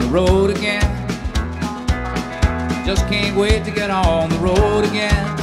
road again. Just can't wait to get on the road again.